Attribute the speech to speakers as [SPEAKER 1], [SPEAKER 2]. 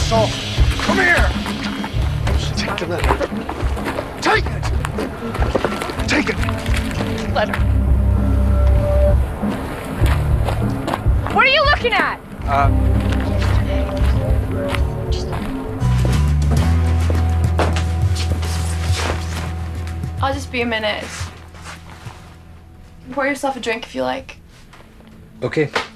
[SPEAKER 1] asshole. Come here. Take the letter. Take it. Take it.
[SPEAKER 2] Letter. What are you looking at? I'll just be a minute. Pour yourself a drink if you like.
[SPEAKER 1] Okay.